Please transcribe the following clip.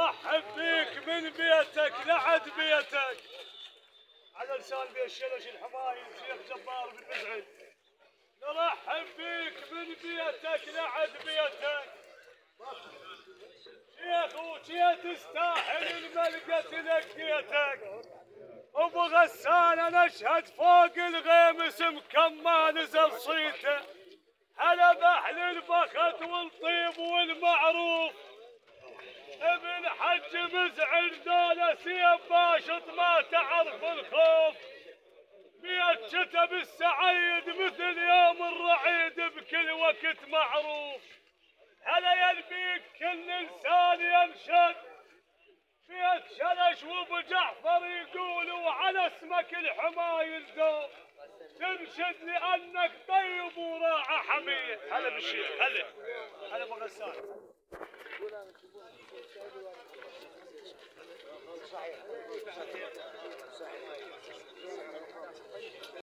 نرحب بيك من بيتك لعد بيتك على لسان بي الشلش الحمايل شيخ جبار بن مسعد. نرحب بيك من بيتك لعد بيتك شيخ وشي تستاهل الملقى تلقيتك. ابو غسان نشهد فوق الغيمس مكما نزل صيته. هلا باهل البخت والطيب والمعروف ابن حج مزعل ذولا سيب باشط ما تعرف الخوف. بيت شتب السعيد مثل يوم الرعيد بكل وقت معروف. هلا يلبيك كل انسان ينشد بيت شلش وابو جعفر يقولوا على اسمك الحمايل ذوب. تنشد لانك طيب وراعى حميد. هلا بالشيخ هلا ابو غسان. صحيح